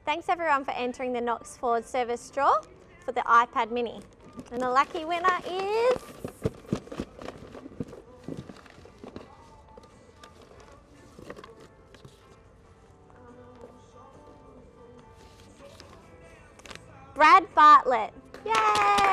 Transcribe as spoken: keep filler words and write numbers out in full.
Thanks everyone for entering the Knox Ford Service Draw for the iPad Mini. And the lucky winner is... Brad Bartlett. Yay!